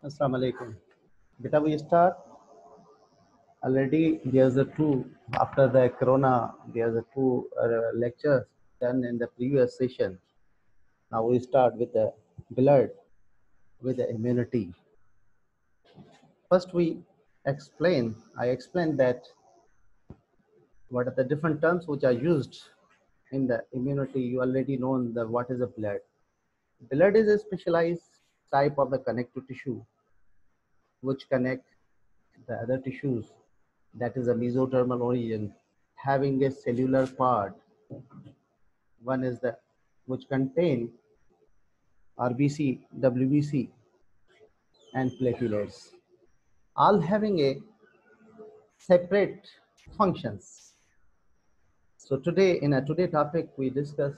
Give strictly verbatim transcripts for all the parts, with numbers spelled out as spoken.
Assalamu alaikum. Beta, we start already. There's a two after the corona. There's a two uh, lectures done in the previous session. Now we start with the blood, with the immunity. First, we explain. I explained that what are the different terms which are used in the immunity. You already know the what is a blood. Blood is a specialized type of the connective tissue which connect the other tissues, that is a mesodermal origin, having a cellular part. One is the which contain R B C, W B C, and platelets, all having a separate functions. So today, in a today topic, we discuss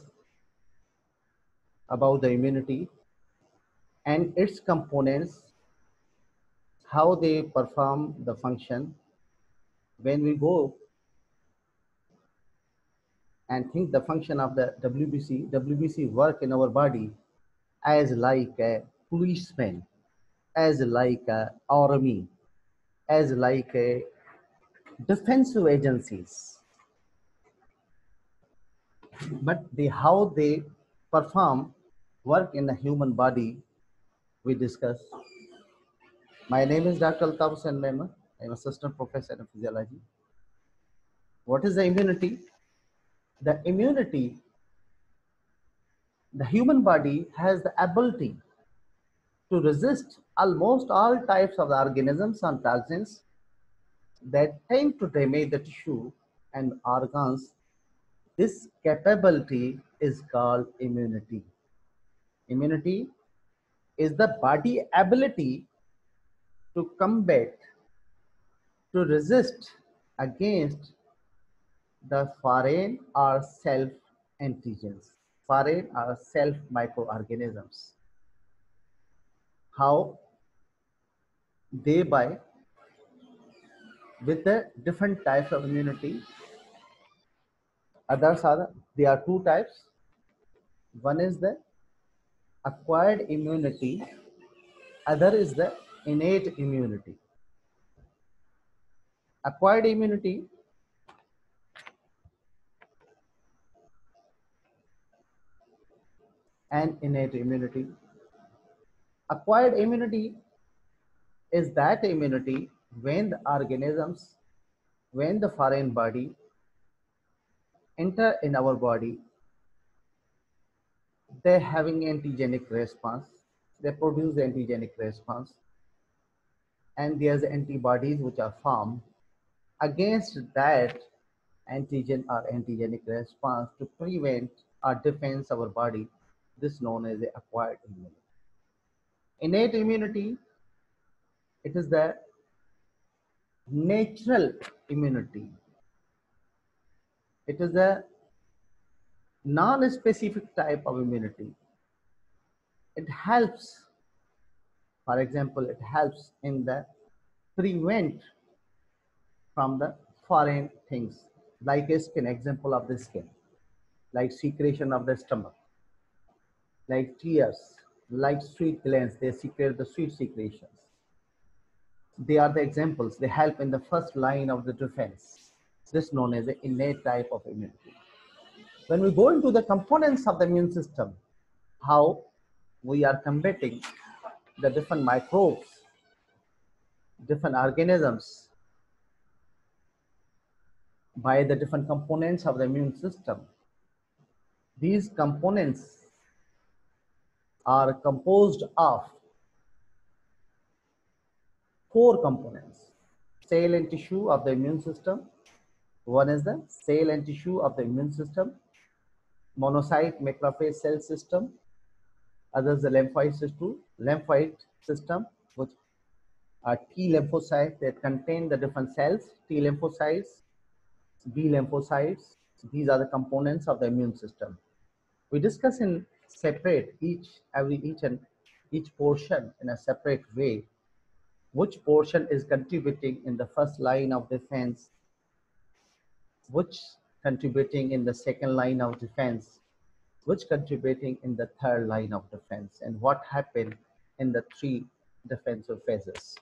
about the immunity and its components, how they perform the function. When we go and think the function of the W B C, W B C work in our body as like a policeman, as like a army, as like a defensive agencies. But the how they perform work in the human body, we discuss. My name is Doctor Altaf Hussain Mehmet. I'm assistant professor in physiology. What is the immunity? The immunity, the human body has the ability to resist almost all types of the organisms and toxins that tend to damage the tissue and organs. This capability is called immunity. Immunity is the body ability to combat, to resist against the foreign or self antigens, foreign or self microorganisms. How? Thereby, with the different types of immunity, others are, there are two types. One is the acquired immunity, other is the innate immunity. Acquired immunity and innate immunity. Acquired immunity is that immunity when the organisms, when the foreign body enter in our body, they're having antigenic response, they produce antigenic response, and there's antibodies which are formed against that antigen or antigenic response to prevent or defense our body. This is known as the acquired immunity. Innate immunity, it is the natural immunity. It is a non-specific type of immunity. It helps, for example, it helps in the prevent from the foreign things, like a skin, example of the skin, like secretion of the stomach, like tears, like sweet glands, they secrete the sweet secretions. They are the examples. They help in the first line of the defense. This is known as the innate type of immunity. When we go into the components of the immune system, how we are combating the different microbes, different organisms by the different components of the immune system. These components are composed of four components: cell and tissue of the immune system. One is the cell and tissue of the immune system, monocyte macrophage cell system. Others the lymphoid system, lymphoid system, which are T lymphocytes that contain the different cells, T lymphocytes, B lymphocytes. These are the components of the immune system. We discuss in separate each every each and each portion in a separate way. Which portion is contributing in the first line of defense, which contributing in the second line of defense, which contributing in the third line of defense, and what happened in the three defensive phases.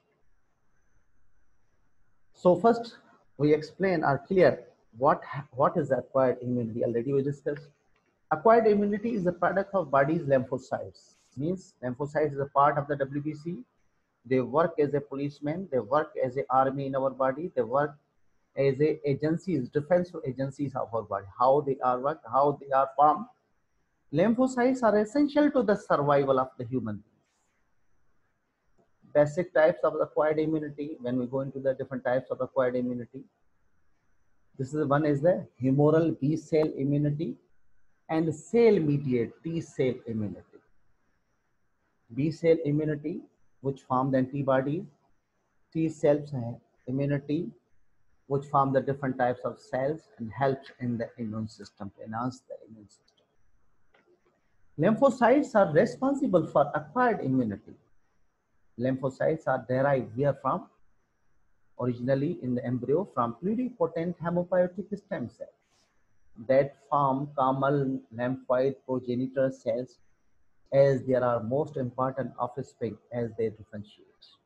So first, we explain or clear what, what is acquired immunity. Already we discussed. Acquired immunity is a product of body's lymphocytes. Means lymphocytes is a part of the W B C. They work as a policeman. They work as an army in our body. They work as a agencies, defensive agencies of our body. How they are work, how they are formed. Lymphocytes are essential to the survival of the human. Basic types of acquired immunity. When we go into the different types of acquired immunity, this is one is the humoral B cell immunity and cell mediated T cell immunity. B cell immunity, which form the antibodies, T cells immunity, which form the different types of cells and helps in the immune system to enhance the immune system. Lymphocytes are responsible for acquired immunity. Lymphocytes are derived where from? Originally in the embryo from pluripotent hematopoietic stem cells that form common lymphoid progenitor cells, as there are most important offspring as they differentiate.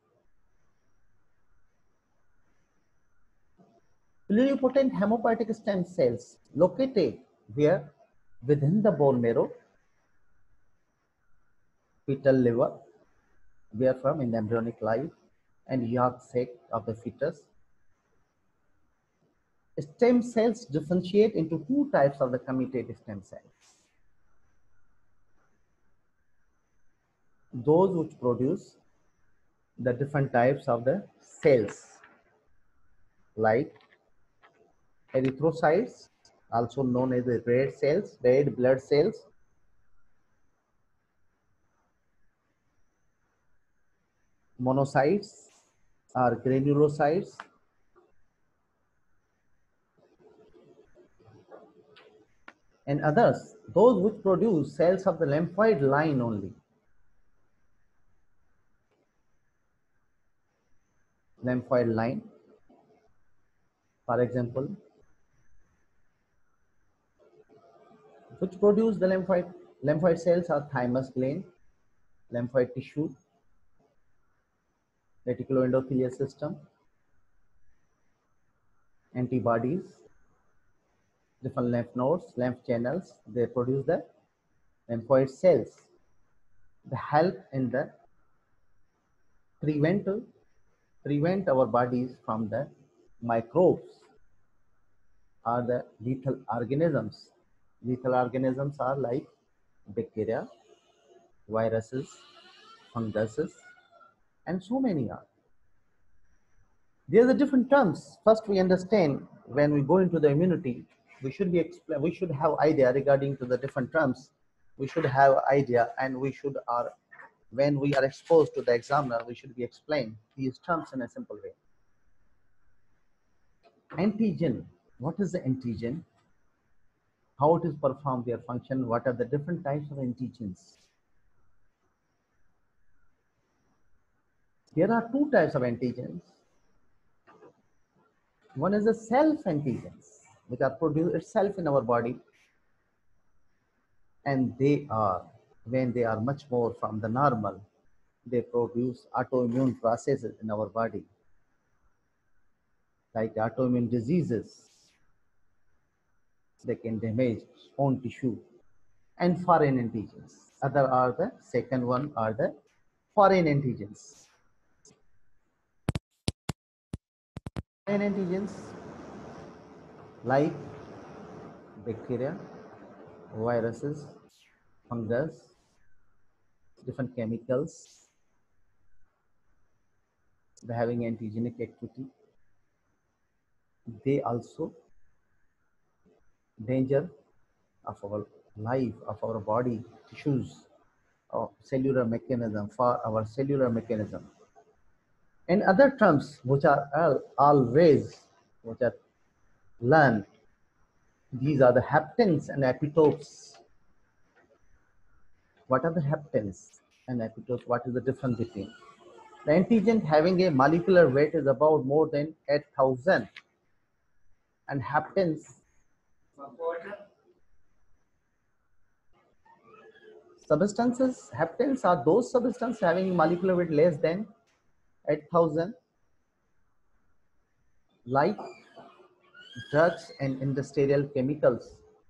Pluripotent hematopoietic stem cells located where? Within the bone marrow, fetal liver, where from in the embryonic life, and yolk sac of the fetus. Stem cells differentiate into two types of the committed stem cells. Those which produce the different types of the cells, like erythrocytes, also known as the red cells, red blood cells, monocytes or granulocytes, and others, those which produce cells of the lymphoid line only. Lymphoid line, for example, which produce the lymphoid lymphoid cells are thymus gland, lymphoid tissue, reticuloendothelial system, antibodies, different lymph nodes, lymph channels. They produce the lymphoid cells. They help in the prevent prevent our bodies from the microbes or the lethal organisms. Lethal organisms are like bacteria, viruses, funguses, and so many are. There are the different terms. First, we understand when we go into the immunity, we should be explain. We should have idea regarding to the different terms. We should have idea, and we should are when we are exposed to the examiner, we should be explained these terms in a simple way. Antigen. What is the antigen? How it is performed, their function? What are the different types of antigens? There are two types of antigens. One is the self antigens, which are produced itself in our body, and they are, when they are much more from the normal, they produce autoimmune processes in our body, like autoimmune diseases. They can damage own tissue. And foreign antigens. Other are the second one are the foreign antigens. Foreign antigens like bacteria, viruses, fungus, different chemicals, they having antigenic activity. They also danger of our life, of our body tissues, of cellular mechanism, for our cellular mechanism. And other terms which are all, always which are learned, these are the haptens and epitopes. What are the haptens and epitopes? What is the difference between? The antigen having a molecular weight is about more than eight thousand, and haptens Substances, haptens are those substances having molecular weight less than eight thousand, like drugs and industrial chemicals.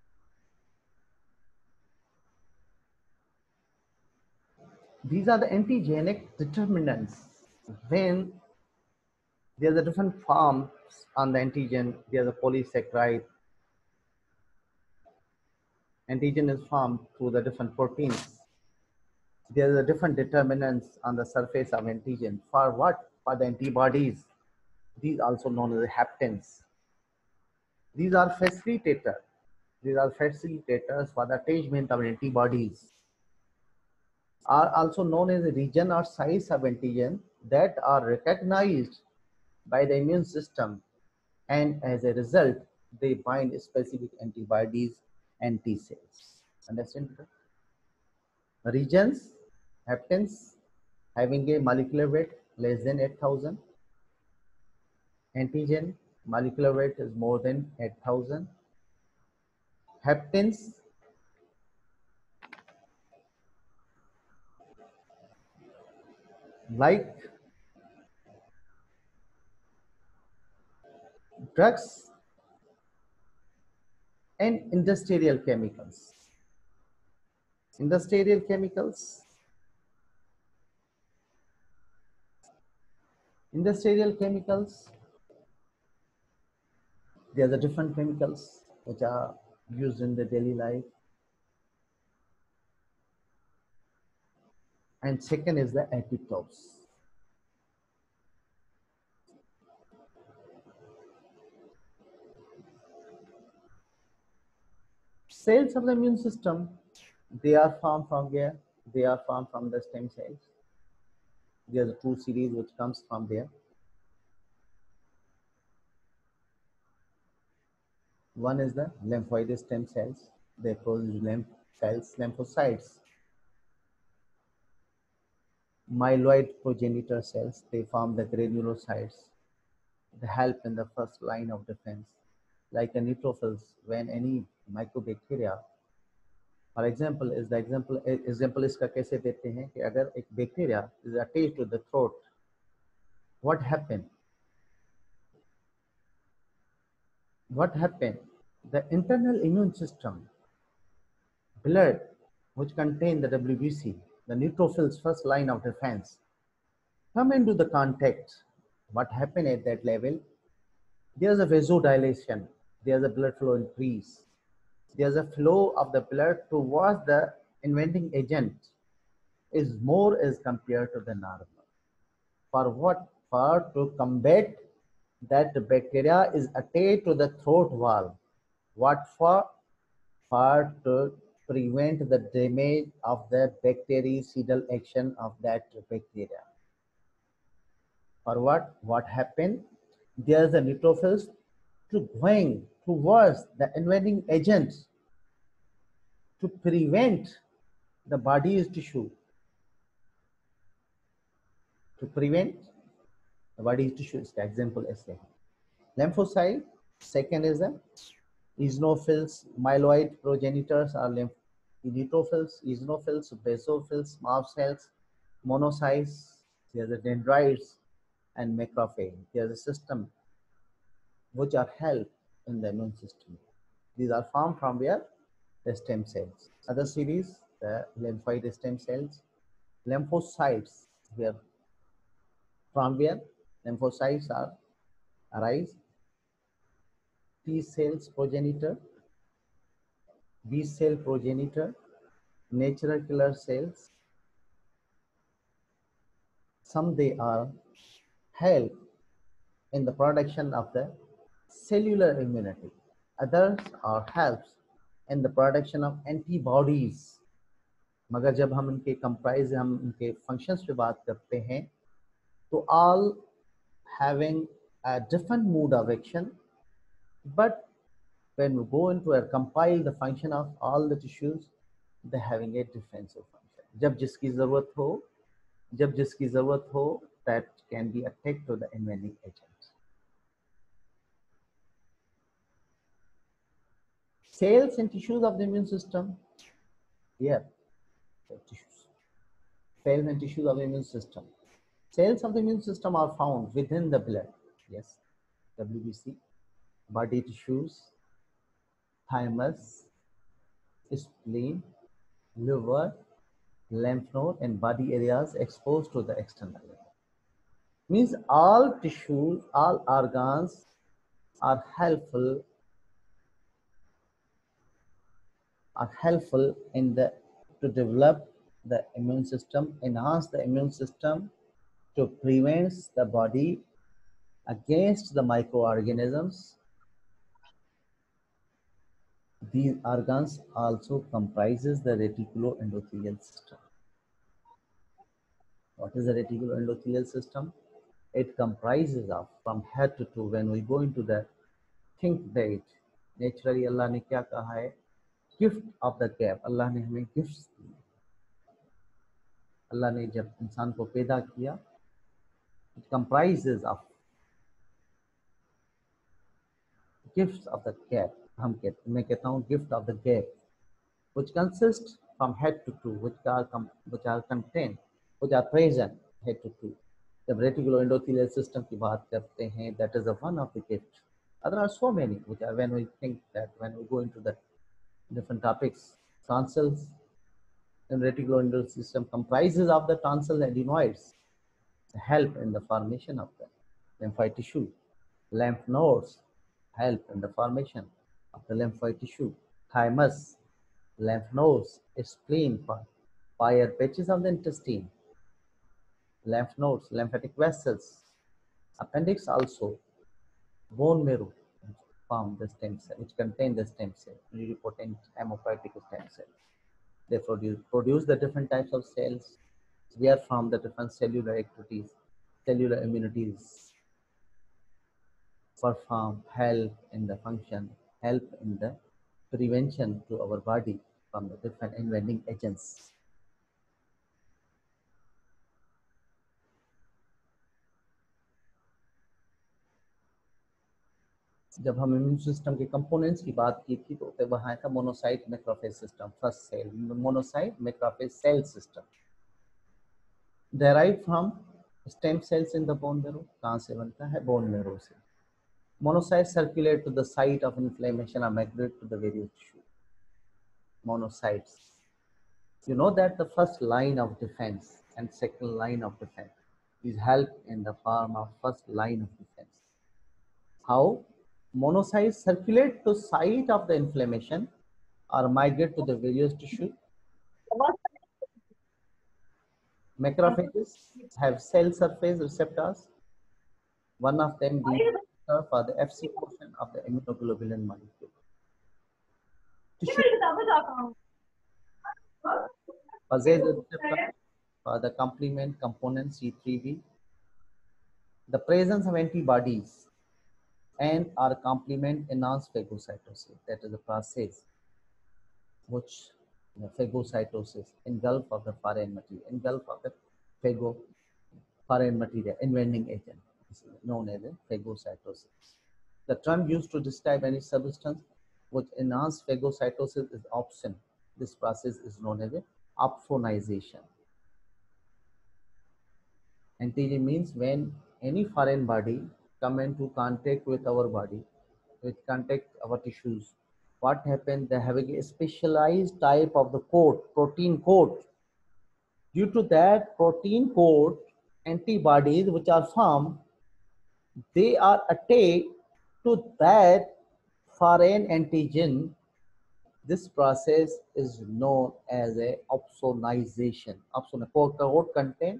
These are the antigenic determinants. When there's a different forms on the antigen, there's a polysaccharide. Antigen is formed through the different proteins. There are different determinants on the surface of antigen. For what? For the antibodies. These also known as haptens. These are facilitators. These are facilitators for the attachment of antibodies. Are also known as the region or size of antigen that are recognized by the immune system, and as a result, they bind specific antibodies and T cells. Understand? Regions, haptens, having a molecular weight less than eight thousand. Antigen, molecular weight is more than eight thousand. Haptens, like drugs and industrial chemicals. Industrial chemicals. Industrial chemicals, there are different chemicals which are used in the daily life. And second is the epitopes. Cells of the immune system, they are formed from where? They are formed from the stem cells. There's two series which comes from there. One is the lymphoid stem cells. They produce lymph cells, lymphocytes. Myeloid progenitor cells, they form the granulocytes. They help in the first line of defense. Like the neutrophils, when any mycobacteria, for example, is the example example इसका कैसे देते हैं कि अगर एक bacteria is attached to the throat, what happened? What happened? The internal immune system, blood, which contain the W B C, the neutrophils' first line of defense, come into the contact. What happened at that level? There's a vasodilation. There's a blood flow increase. There's a flow of the blood towards the inventing agent is more as compared to the normal. For what? For to combat that the bacteria is attached to the throat wall. What for? For to prevent the damage of the bactericidal action of that bacteria. For what? What happened? There's a neutrophils to going towards the inventing agent to prevent the body's tissue, to prevent the body's tissue. इसका example ऐसे है. Lymphocyte, second is the eosinophils, myeloid progenitors are lymph neutrophils, eosinophils, basophils, mast cells, monocytes, there's the dendrites and macrophage. There's a system which are held in the immune system. These are formed from where? The stem cells. Other series, the lymphoid stem cells, lymphocytes, where from where lymphocytes are arise, T cells progenitor, B cell progenitor, natural killer cells. Some they are help in the production of the cellular immunity. Others are helps in the production of antibodies. मगर जब हम इनके comprise हम इनके functions पे बात करते हैं तो all having a different mode of action, but when we go into a compile the function of all the tissues, they having a defensive function. जब जिसकी जरूरत हो, जब जिसकी जरूरत हो, that can be attacked to the invading agent. Cells and tissues of the immune system. Here, the tissues. Cells and tissues of the immune system. Cells of the immune system are found within the blood. Yes, W B C, body tissues, thymus, spleen, liver, lymph node, and body areas exposed to the external air. Means all tissues, all organs are helpful are helpful in the to develop the immune system, enhance the immune system, to prevent the body against the microorganisms. These organs also comprises the reticuloendothelial system. What is the reticuloendothelial system? It comprises of from head to toe. When we go into the think that naturally Allah ने क्या कहा है? Gift of the gap. अल्लाह ने हमें gifts दी. अल्लाह ने जब इंसान को पैदा किया, it comprises of gifts of the gap. हम कहते मैं कहता हूँ gift of the gap, which consists from head to toe, which are which are contained, which are present head to toe. जब reticuloendothelial system की बात करते हैं, that is a one of the gifts. There are so many which are when we think that when we go into the different topics, tonsils and reticuloendothelial system comprises of the tonsil adenoids, help in the formation of the lymphoid tissue. Lymph nodes help in the formation of the lymphoid tissue. Thymus, lymph nodes, spleen, fire patches of the intestine, lymph nodes, lymphatic vessels, appendix also, bone marrow form the stem cell, which contain the stem cell, pluripotent hematopoietic stem cell. They produce, produce the different types of cells, where from the different cellular activities, cellular immunities, perform, help in the function, help in the prevention to our body from the different invading agents. जब हम immune system के components की बात की थी तो वहाँ था monocyte macrophage system, first cell monocyte macrophage cell system derive from stem cells in the bone marrow. कहाँ से बनता है? बोन मैरो से. Monocytes circulate to the site of inflammation or migrate to the various tissue. Monocytes. You know that the first line of defense and second line of defense is help in the form of first line of defense. How? Monocytes circulate to site of the inflammation or migrate to the various tissue. Macrophages have cell surface receptors. One of them being for the F C portion of the immunoglobulin molecule. Tissue possesses a receptor for the complement component C three B. The presence of antibodies and our complement enhanced phagocytosis. That is the process which the phagocytosis engulf of the foreign material, engulf of the phago foreign material, invading agent, known as a phagocytosis. The term used to describe any substance which enhances phagocytosis is opsin. This process is known as a opsonization. Antigen means when any foreign body come into contact with our body, with contact our tissues, what happens? They have a specialized type of the coat, protein coat. Due to that protein coat, antibodies which are formed, they are attached to that foreign antigen. This process is known as a opsonization. Opson coat content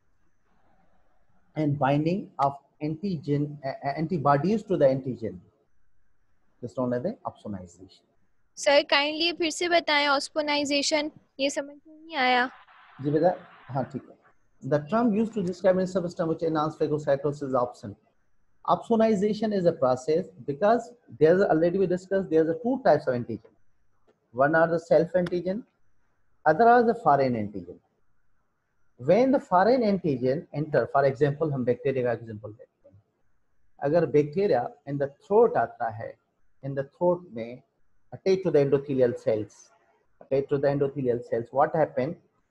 and binding of antigen uh, antibodies to the antigen. This is known as a opsonization. Sir kindly फिर से बताएं ऑस्पोनाइजेशन, ये समझ में नहीं आया. जी बेटा, हाँ ठीक है. The term used to describe a substance which enhances phagocytosis is opsin. Opsonization is a process because there's already we discussed there's a two types of antigen. One are the self antigen, other are the foreign antigen. When the foreign antigen enter, for example हम bacteria का example देखते हैं. अगर bacteria in the throat आता है, in the throat में attached to the endothelial cells, attached to the endothelial cells, what happen?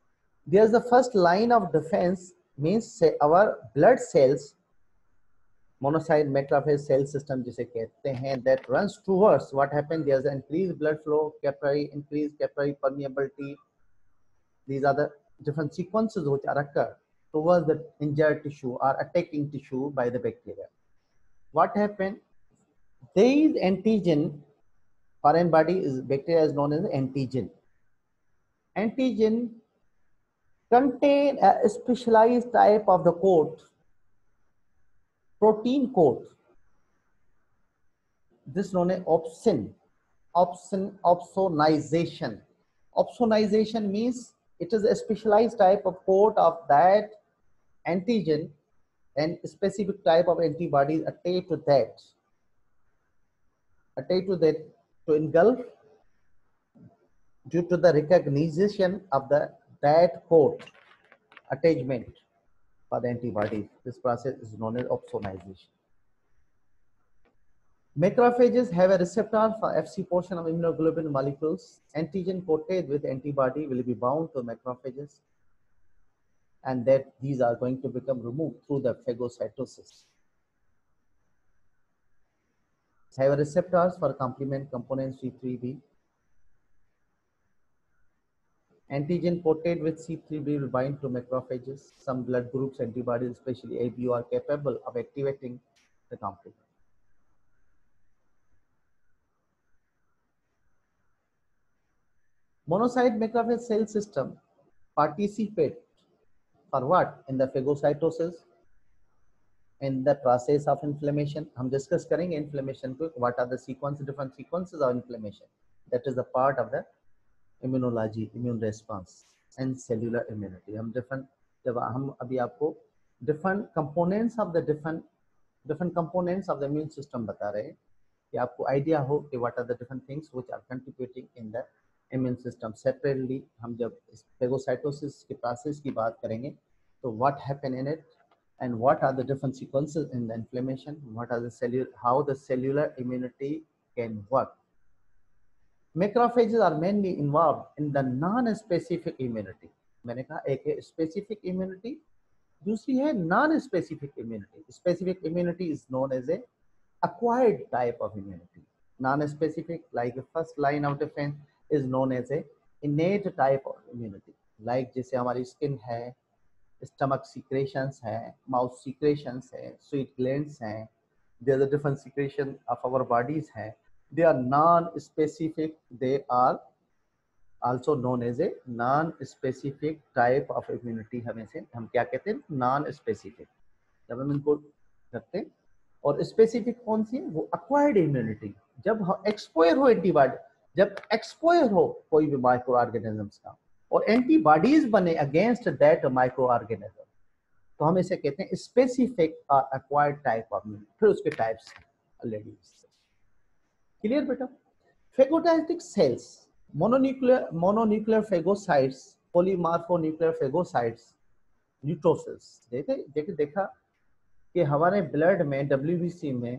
there's the first line of defense, means say our blood cells, monocyte macrophage cell system जिसे कहते हैं, that runs towards what happened, there's an increased blood flow, capillary increased capillary permeability. These are the different sequences which are occur towards the injured tissue or attacking tissue by the bacteria. What happened? There is antigen. Foreign body is bacteria is known as antigen. Antigen contain a specialized type of the coat, protein coat. This known as opsin. Opsin, opsonization. Opsonization means it is a specialized type of coat of that antigen and specific type of antibodies attached to that. Attached to that to engulf due to the recognition of the that coat attachment for the antibodies. This process is known as opsonization. Macrophages have a receptor for F C portion of immunoglobulin molecules. Antigen coated with antibody will be bound to macrophages, and that these are going to become removed through the phagocytosis. Have receptors for complement component C three B. Antigen coated with C three B will bind to macrophages. Some blood groups antibodies, especially A B O, are capable of activating the complement. Monocyte macrophage cell system participate for what? In the phagocytosis, in the process of inflammation. हम discuss करेंगे inflammation को, what are the sequence, different sequences of inflammation. That is the part of the immunology, immune response and cellular immunity. हम different, जब हम अभी आपको different components of the different different components of the immune system बता रहे हैं कि आपको idea हो कि what are the different things which are contributing in the immune system. Separately हम जब phagocytosis के process की बात करेंगे तो what happen in it and what are the different sequences in the inflammation, what are the cellular, how the cellular immunity can work. Macrophages are mainly involved in the non-specific immunity. मैंने कहा एक है specific immunity, दूसरी है non-specific immunity. Specific immunity is known as a acquired type of immunity. Non-specific, like the first line of defense, is known as a innate type of immunity. Like जैसे हमारी skin है, stomach secretions है, mouth secretions है, sweat glands हैं, there are the different secretion of our bodies हैं. They are non-specific. They are also known as a non-specific type of immunity. हमें से हम क्या कहते हैं? Non-specific. जब हम इनको करते हैं और specific कौन सी है? वो acquired immunity. जब हम expire हो antibody, जब expire हो कोई भी microorganisms का और antibodies बने against that microorganism, तो हम इसे कहते हैं specific or acquired type of immunity. फिर उसके types already. Clear बेटा? Phagocytic cells, mononuclear mononuclear phagocytes, polymorphonuclear phagocytes, neutrophils. देखे देखे देखा कि हमारे ब्लड में W B C में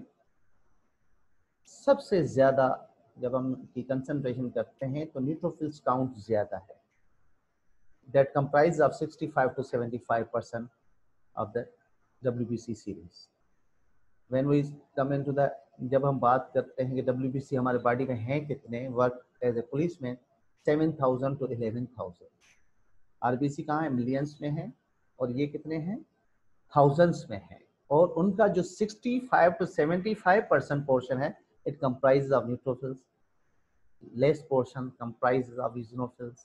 सबसे ज्यादा जब हम की कंसंट्रेशन करते हैं तो न्यूट्रोफिल्स काउंट ज्यादा है. That comprise of sixty-five to seventy-five percent of the W B C series. When we come into the, जब हम बात करते हैं कि W B C हमारे बॉडी में हैं कितने, वर्क एज ए पुलिस में seven thousand to eleven thousand. R B C कहाँ है? मिलियंस में है और ये कितने हैं? थाउजेंड्स में है. और उनका जो sixty-five to seventy-five percent portion है, it comprises of neutrophils. Less portion comprises of eosinophils.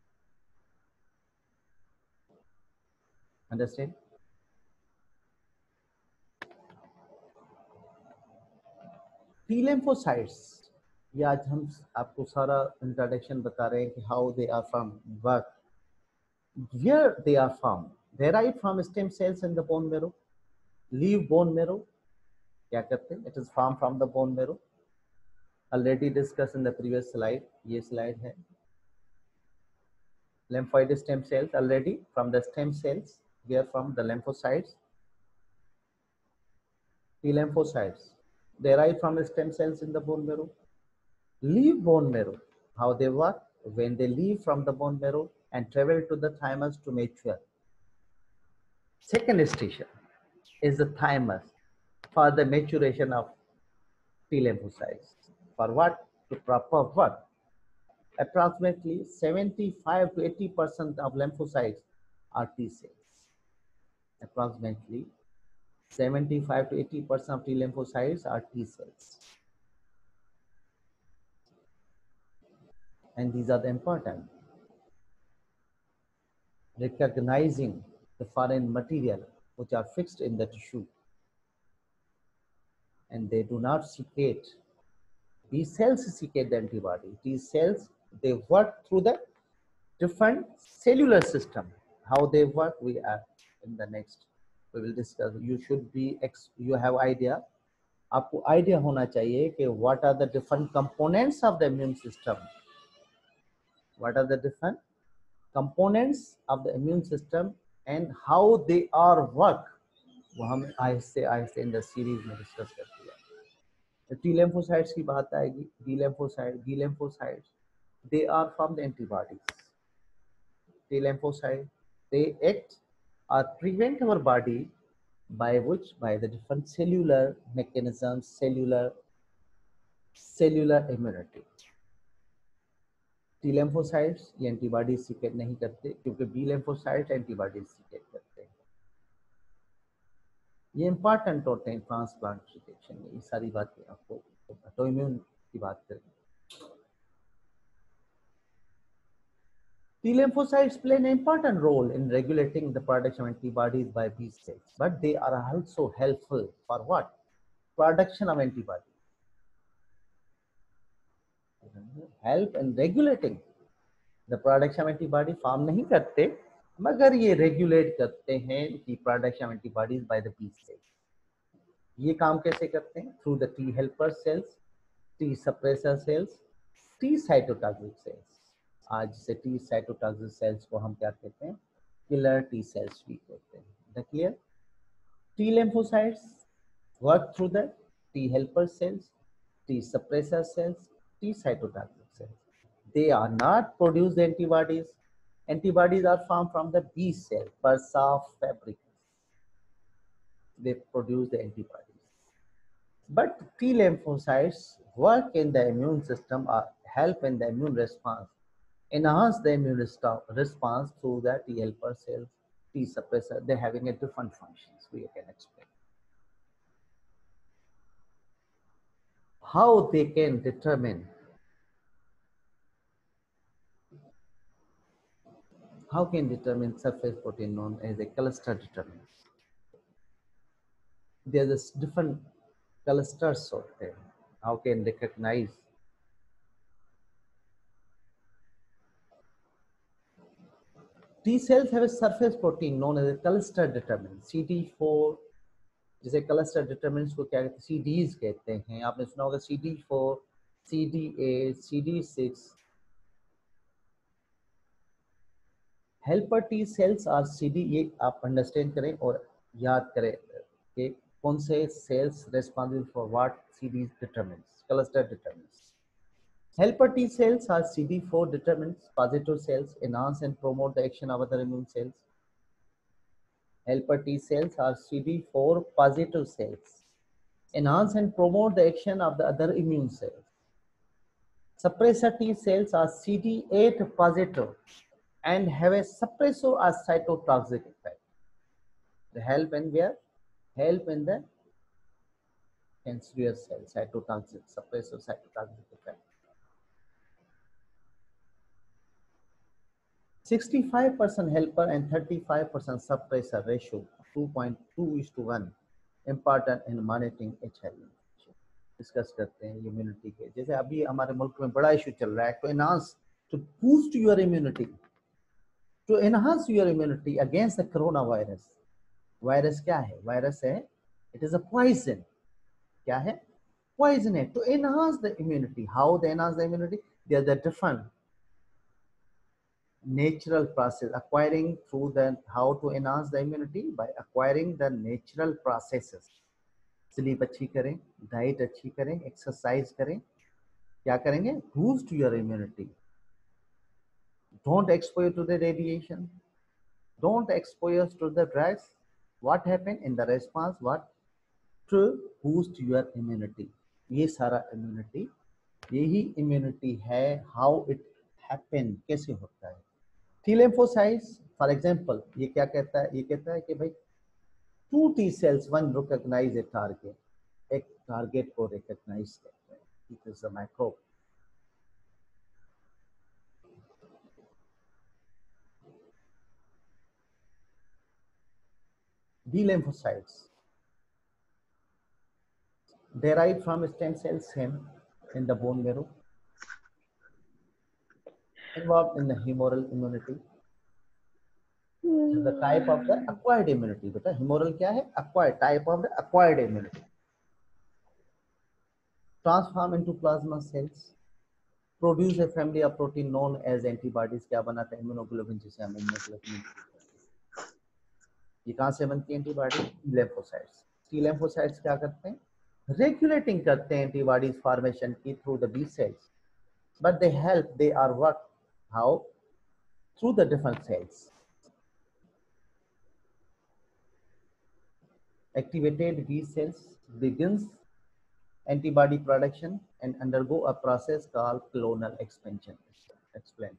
Understand? T lymphocytes, ये आज हम आपको सारा इंट्रोडक्शन बता रहे हैं कि how they are formed, what, where they are formed. Derived from stem cells in the bone marrow. Leave bone marrow. क्या करते हैं? It is formed from the bone marrow. Already discussed in the previous slide. ये slide है. Lymphoid stem cells already from the stem cells. We are from the lymphocytes. T lymphocytes derived from stem cells in the bone marrow. Leave bone marrow. How they work? When they leave from the bone marrow, and travel to the thymus to mature. Second station is the thymus for the maturation of T lymphocytes. For what? To proper work. Approximately seventy-five to eighty percent of lymphocytes are T cells. Approximately seventy-five to eighty percent of T lymphocytes are T cells. And these are the important. Recognizing the foreign material which are fixed in the tissue, and they do not secrete. These cells secrete the antibody. These cells, they work through the different cellular system. How they work, we are in the next, we will discuss. You should be, you have idea. आपको idea होना चाहिए कि what are the different components of the immune system. What are the different components of the immune system and how they are work. वो हम आहिस्ते आहिस्ते in the series में discuss करते हैं. T lymphocytes की बात आएगी. B lymphocytes, B lymphocytes, they are from the antibodies. T lymphocytes, they act or prevent our body by which, by the different cellular mechanisms, cellular cellular immunity. T lymphocytes ये antibodies secrete नहीं करते क्योंकि B lymphocytes antibodies secrete करते हैं. ये important होते हैं transplant rejection में. ये सारी बातें आपको ऑटोइम्यून की बात करें. T lymphocytes play an important role in regulating the production of antibodies by B cells, but they are also helpful for what? Production of antibodies. Help in regulating the production of antibody. Form नहीं करते, मगर ये regulate करते हैं कि production of antibodies by the B cells. ये काम कैसे करते हैं? Through the T helper cells, T suppressor cells, T cytotoxic cells. आज से T cytotoxic cells को हम क्या कहते हैं? Killer T cells भी कहते हैं. The clear? T lymphocytes work through the T helper cells, T suppressor cells, T cytotoxic cells. They are not produce the antibodies. Antibodies are formed from the B cell, bursa fabricans. They produce the antibodies. But T lymphocytes work in the immune system or help in the immune response, enhance the immune response through the T helper cells, T suppressor. They're having a different functions. We can explain how they can determine, how can determine surface protein known as a cluster determinant. There's a different clusters out there. How can recognize? T cells have a surface protein known as a cluster determinant, C D four. जैसे cluster determinants को क्या कहते हैं? C Ds कहते हैं. आपने सुना होगा C D four, C D eight, C D six. Helper T cells और C D, ये आप understand करें और याद करें कि कौन से cells responsible for what C D determinants, cluster determinants. Helper T cells are C D four determinants, positive cells, enhance and promote the action of other immune cells. Helper T cells are C D four positive cells, enhance and promote the action of the other immune cells. Suppressor T cells are C D eight positive and have a suppressor or cytotoxic effect. They help in where? Help in the cancerous cells, cytotoxic, suppressor, cytotoxic effect. sixty-five percent helper and thirty-five percent suppressor ratio, two point two is to one, important in monitoring H I V. Discuss करते हैं immunity के. जैसे अभी हमारे मुल्क में बड़ा issue चल रहा है, to enhance, to boost your immunity, to enhance your immunity against the corona virus. Virus क्या है? वायरस है, इट इज अ पॉइजन. क्या है? पॉइजन है. To enhance the immunity. How they enhance the immunity? There are the different natural process, acquiring through the, how to enhance the immunity by acquiring the natural processes. Sleep अच्छी करें, diet अच्छी करें, exercise करें. क्या करेंगे? Boost your immunity. don't expose to the radiation, don't expose to the drugs. What happened in the response? What? To boost your immunity. ये सारा immunity, यही immunity है. How it happen, कैसे होता है? T lymphocytes, for example, ये क्या कहता है? ये कहता है कि भाई two T cells, one recognize a target, एक target को recognize करते हैं. It is a microbe. B lymphocytes derived from stem cells same in the bone marrow, involved in the humoral immunity. The type of the acquired immunity. बेटा humoral क्या है? Acquired, type of the acquired immunity. Transform into plasma cells, produce a family of protein known as antibodies. क्या बनाता है? immunoglobulin, जिसे हम immunoglobulin. ये कहाँ से बनती है एंटीबॉडी? lymphocytes. T lymphocytes क्या करते हैं? Regulating करते हैं antibodies formation की through the B cells. But they help, they are what? How? Through the different cells. Activated B cells begins antibody production and undergo a process called clonal expansion. Explain.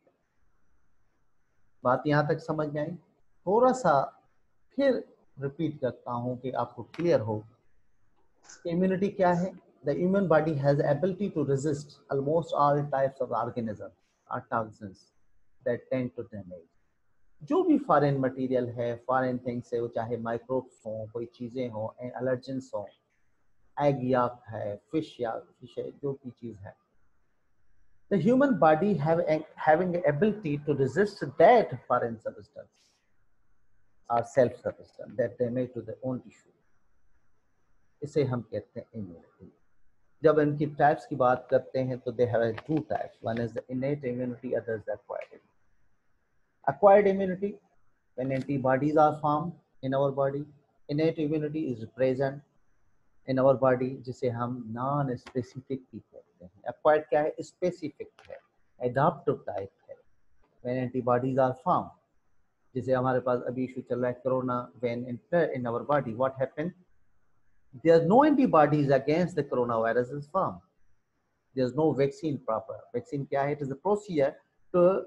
बात यहाँ तक समझ में आई? थोड़ा सा फिर repeat करता हूँ कि आपको क्लियर हो. इम्यूनिटी क्या है? The immune body has ability to resist almost all types of organisms or toxins that tend to damage. जो भी फॉरेन मटेरियल है, फॉरेन थिंग्स है, वो चाहे माइक्रोब्स हों, कोई चीज़ें हों, एलर्जेंस हों, एग याक है, फिश याक, फिश है, जो भी चीज़ है. The human body have, having the ability to resist that foreign substance or self substance that damage to their own tissue. इसे हम कहते हैं immunity. जब इनकी टाइप्स की बात करते हैं तो they have two types. One is the innate immunity, other is the acquired immunity. Acquired immunity, when antibodies are formed in our body. Innate immunity is present in our body, जिसे हम non specific भी कहते हैं. Acquired क्या है? Specific है, adaptive type है. When antibodies are formed, जैसे हमारे पास अभी इशू चल रहा है corona. When enter in our body, what happened? There are no antibodies against the coronavirus is formed. There is no vaccine proper. Vaccine क्या है? It is a procedure to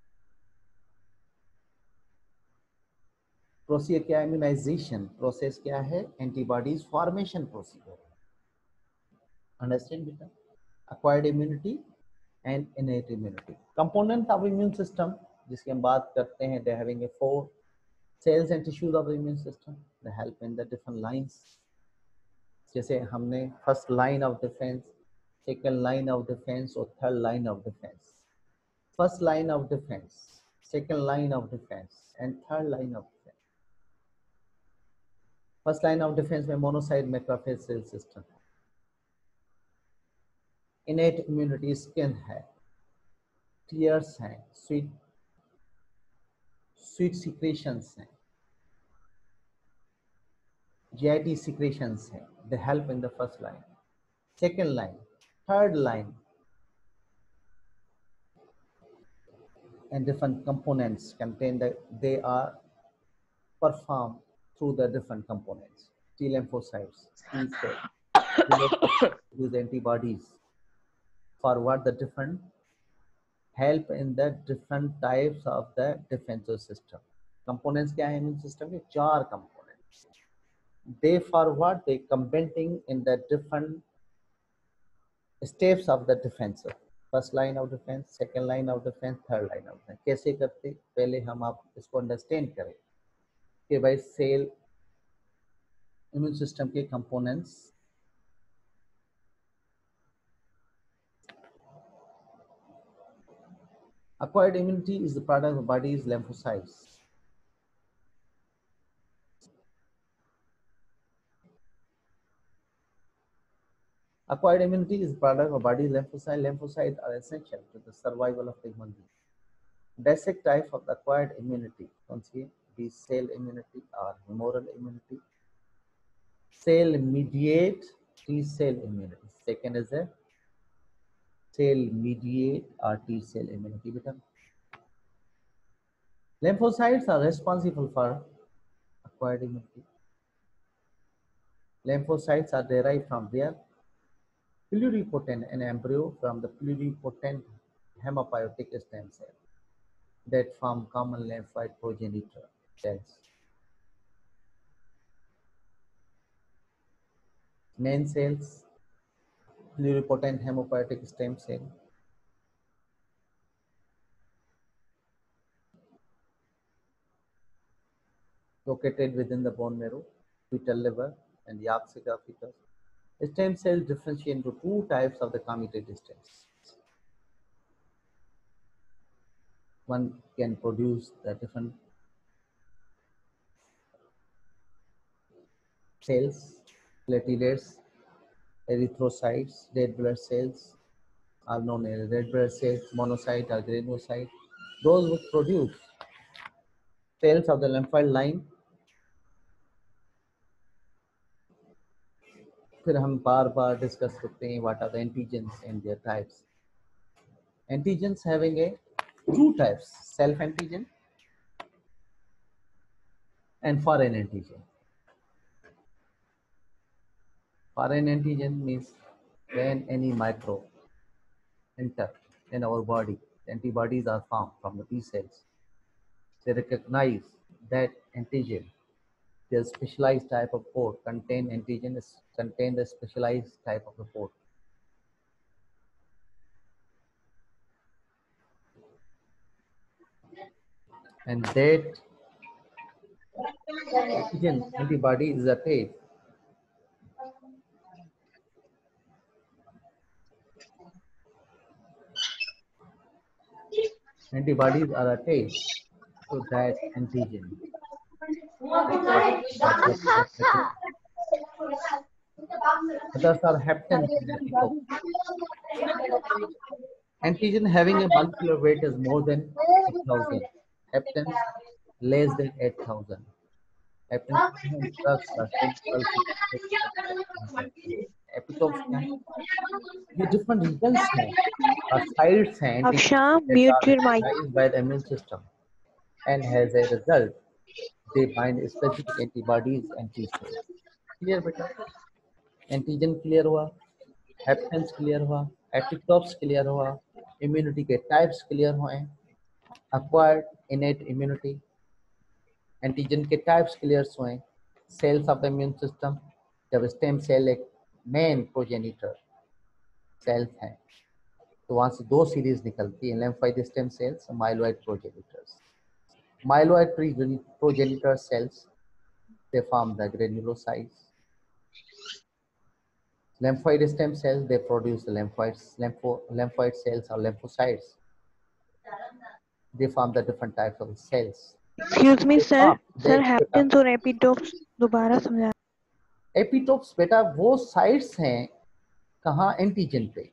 procedure क्या है? इम्यूनाइजेशन प्रोसेस क्या है? Antibodies formation procedure. Understand बेटा? Acquired immunity and innate immunity. Component of immune system जिसकी हम बात करते हैं, they having a four cells and tissues of the immune system. They help in the different lines. जैसे हमने first line of defence, second line of defence और third line of defence. First line of defence, second line of defence and third line of. First line of defence में monocyte macrophage cell system है. Innate immunity skin है, tears हैं, sweet sweet secretions हैं, GIT secretions हैं. They help in the first line, second line, third line and different components contain that they are performed through the different components. T lymphocytes, T cells, use antibodies for what the different help in the different types of the defensive system. Components क्या है immune system के? चार components. They for what? They combating in the different steps of the defensive. First line of defence, second line of defence, third line of defence. कैसे करते? पहले हम आप इसको अंडरस्टैंड करें कि भाई सेल इम्यून सिस्टम के components. Acquired immunity is the product of body's lymphocytes. Acquired immunity is the product of body's lymphocytes. Lymphocytes are essential to the survival of the human being. Basic type of acquired immunity, B cell immunity or humoral immunity. Cell mediate T cell immunity. Second is a cell mediate or T cell immunity. बेटा Lymphocytes are responsible for acquired immunity. Lymphocytes are derived from their pluripotent an embryo from the pluripotent hematopoietic stem cell that form common lymphoid progenitor cells. Main cells, pluripotent hematopoietic stem cell, located within the bone marrow, fetal liver, and the Yaxia fetus. Stem cells differentiate into two types of the commited stems. One can produce the different cells, platelets, erythrocytes, red blood cells are known as red blood cells, monocyte or granulocyte. Those which produce cells of the lymphoid line. फिर हम बार बार discuss करते हैं what are the antigens and their types. Antigens having a two types, self antigen and foreign antigen. Foreign antigen means when any microbe enter in our body, antibodies are formed from the T cells. They recognize that antigen. The specialized type of port contain antigen is contain the specialized type of the port. And that antigen antibody is attached. Antibodies are attached to that antigen. Others are haptens and epitopes. Antigen having a molecular weight is more than eight thousand. Haptens less than eight thousand. Haptens drugs are chemicals. Epitopes हैं ये different regions हैं or sites हैं Afsha, that mute are your mic. recognized by the immune system, and as a result they bind specific antibodies and T cells. Clear बेटा? Antigen clear हुआ, haptens clear हुआ, epitopes clear हुआ, immunity के types clear हुए, acquired innate immunity, antigen के types clear हुए, cells of the immune system, जब stem cell एक main progenitor cells हैं तो वहां से दो सीरीज निकलती है, lymphoid stem cells और myeloid progenitors. Myeloid progenitor cells, they form the granulocytes. Lymphoid stem cells, they produce the lymphoids, lympho, lymphoid cells or lymphocytes. They form the different types of cells. Excuse me, sir. हाँ, Sir, देख बेटा, haptens और epitopes दोबारा समझा. epitopes बेटा वो sites हैं कहाँ एंटीजन पे.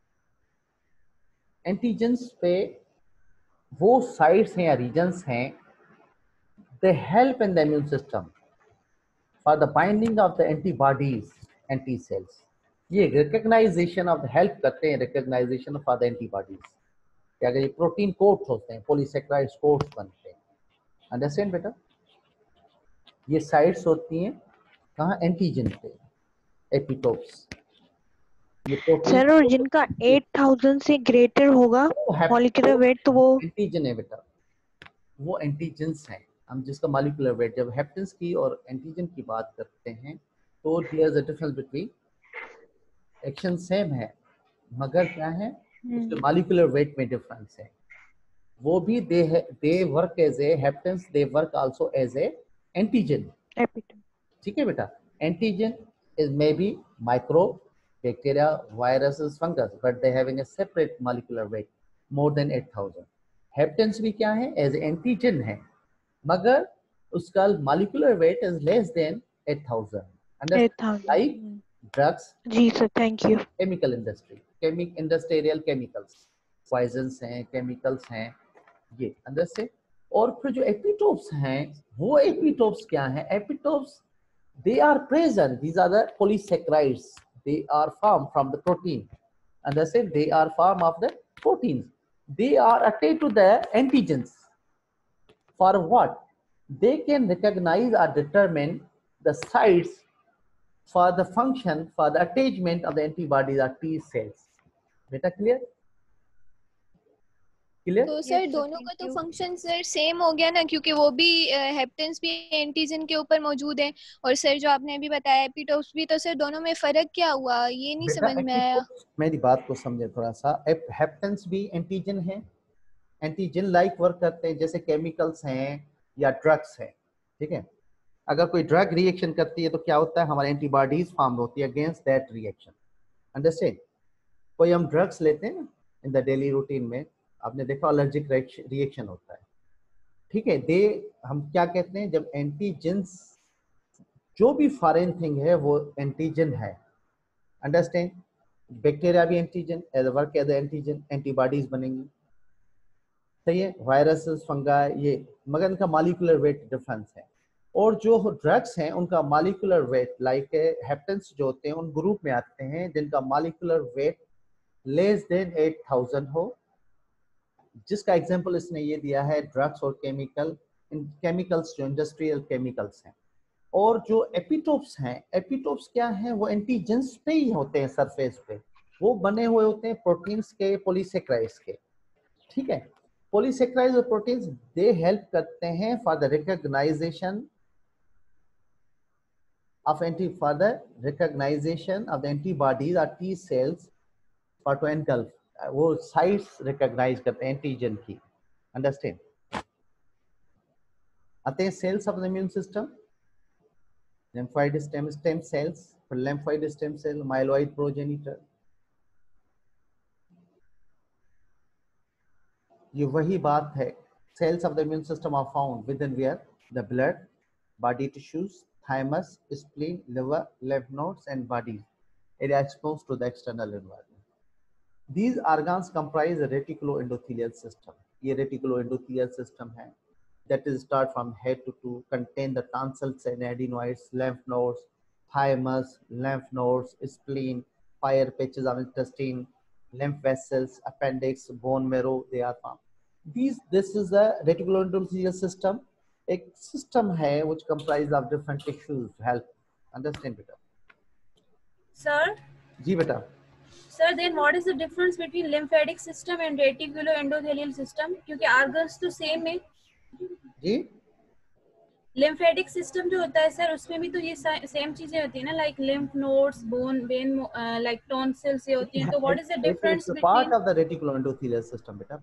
एंटीजेंस पे वो साइट्स हैं या रीजन्स हैं, they help in the immune system for the binding of the antibodies and T cells. ये recognition of the help करते हैं recognition of the antibodies. क्या अगर ये प्रोटीन कोट्स होते हैं, पॉलीसेक्राइड्स कोट्स बनते हैं. अंडरस्टैंड बेटा? ये साइट्स होती हैं कहाँ एंटीजन पे, एपिटोप्स. सर और जिनका eight thousand से ग्रेटर होगा मॉलिक्यूलर वेट तो वो एंटीजन है बेटा, वो एंटीजेंस हैं. हम जिसका मॉलिक्यूलर वेट जब हेप्टेंस की और एंटीजन की बात करते हैं तो there is a difference between, action same है मगर क्या है उसके मॉलिक्यूलर वेट में डिफरेंस है. वो भी they they work as a haptens, they work also as a antigen. ठीक है बेटा? Antigen is may be microbe, bacteria, viruses, fungus, but they having a separate molecular weight more than eight thousand. Haptens भी क्या है as antigen है मगर उसका molecular weight is less than eight thousand. Like drugs. जी sir, thank you. Chemical industry, chemical industrial chemicals, poisons हैं, chemicals हैं, ये अंदर से. और फिर जो एपिटोप्स हैं वो एपिटोप्स क्या हैं? Epitopes they are present, these are the polysaccharides, they are formed from the protein. Understand? They are form of the proteins. They are attached to the antigens For what? They can recognize or determine the sites for the function for the attachment of the antibodies or T cells. बेटा clear? Clear? तो Yes, sir sir, दोनों thank का तो you. Function sir same हो गया ना, क्योंकि वो भी हेप्टेंस भी एंटीजन के ऊपर मौजूद है, और सर जो आपने अभी बताया एपिटोप्स भी, तो सर दोनों में फर्क क्या हुआ, ये नहीं बेटा समझ में आया। epitopes, मेरी बात को समझे थोड़ा सा। हेप्टेंस भी एंटीजन है, एंटीजन लाइक वर्क करते हैं, जैसे केमिकल्स हैं या ड्रग्स हैं, ठीक है। अगर कोई ड्रग रिएक्शन करती है तो क्या होता है, हमारे एंटीबॉडीज फॉर्म होती है अगेंस्ट दैट रिएक्शन। अंडरस्टैंड? कोई हम ड्रग्स लेते हैं इन द डेली रूटीन में, आपने देखा एलर्जिक रिएक्शन होता है, ठीक है। दे हम क्या कहते हैं, जब एंटीजेंस, जो भी फॉरेन थिंग है वो एंटीजन है। अंडरस्टैंड? बैक्टीरिया भी antigen, as work as antigen, antibodies बनेंगी, सही है। वायरसेस, फंगाई, ये, मगर इनका मॉलिक्यूलर वेट डिफरेंस है। और जो ड्रग्स हैं उनका मॉलिक्यूलर वेट, लाइक हेप्टेंस जो होते हैं उन ग्रुप में आते हैं जिनका molecular weight less than eight thousand हो, जिसका एग्जांपल इसने ये दिया है ड्रग्स और केमिकल, इन केमिकल्स जो इंडस्ट्रियल केमिकल्स हैं। और जो एपिटोप्स हैं, एपिटोप्स क्या हैं, वो एंटीजेंस पे ही होते हैं, सरफेस पे वो बने हुए होते हैं प्रोटीन्स के, पॉलीसेकेराइड्स के, ठीक है। पॉलीसेकेराइड्स और प्रोटीन्स दे हेल्प करते हैं for the recognization of anti for the recognition of the antibodies or T cells for to engulf, वो साइट्स रिकॉग्नाइज करते हैं एंटीजन की। अंडरस्टैंड? आते हैं cells of the immune system, lymphoid stem stem cells, फिर lymphoid stem cell, myeloid progenitor, ये वही बात है। Cells of the immune system are found with in where the blood, body tissues, thymus, spleen, liver, lymph nodes and bodies. It is exposed to the external environment. These organs comprise a reticuloendothelial system. ये reticuloendothelial system है that is start from head to toe, contain the tonsils and adenoids, lymph nodes, thymus, lymph nodes, spleen, fire patches of intestine, lymph vessels, appendix, bone marrow, they are found. These, this is the reticuloendothelial system. एक system है which comprise of different tissues help. Understand बेटा? Sir, जी बेटा। sir, then what is the difference between lymphatic system and reticuloendothelial system? क्योंकि organs तो same है। जी lymphatic system जो होता है सर, उसमें भी तो ये सेम चीजें होती है ना, like lymph nodes, bone, vein, uh, like tonsils ये होती हैं। तो what is the difference it's a between part of the reticuloendothelial system बेटा।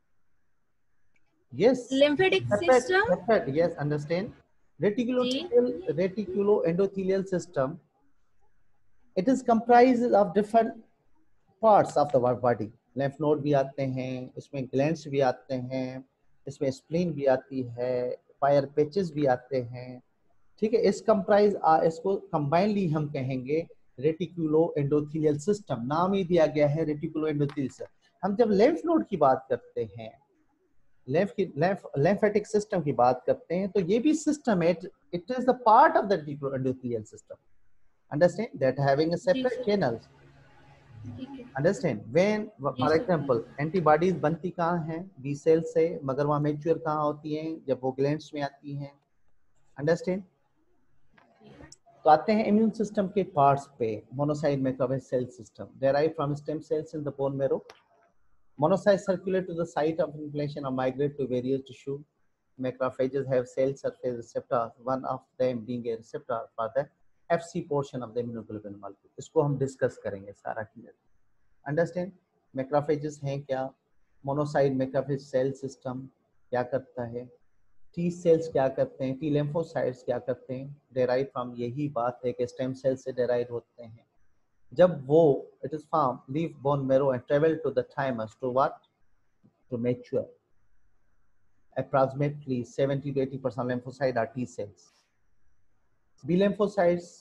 Yes, lymphatic that's system? it, that's it. Yes, understand. Reticuloendothelial, reticuloendothelial system, it is comprised of different parts of the body. lymph node भी आते हैं, इसमें glands भी आते हैं, इसमें spleen भी आती है, fire patches भी आते हैं, ठीक है। इस comprise, इसको combinedly हम कहेंगे reticuloendothelial system, नाम ही दिया गया है reticuloendothelial system। हम जब lymph node की बात करते हैं, lymph की lymph lymphatic system की बात करते हैं, तो ये भी system है, it is the part of the reticuloendothelial system. Understand that having a separate channels. Understand? When, for example, antibodies बनती कहाँ हैं? B cells से, मगर वहाँ mature कहाँ होती हैं? जब वो glands में आती हैं। Understand? तो आते हैं immune system के parts पे। Monocyte macrophage cell system derived from stem cells in the bone marrow. Monocytes circulate to the site of inflammation or migrate to various tissue. Macrophages have cell surface receptors, one of them being a receptor for the F C portion of the immunoglobulin molecule. इसको हम discuss करेंगे सारा clear. Understand? Macrophages हैं क्या? Monocyte macrophage cell system क्या करता है? T cells क्या करते हैं? T lymphocytes क्या करते हैं? Derive from, यही बात है कि stem cells से derive होते हैं। जब वो it is formed, leave bone marrow and travel to the thymus to what? To mature. Approximately seventy to eighty percent lymphocyte are T cells. B lymphocytes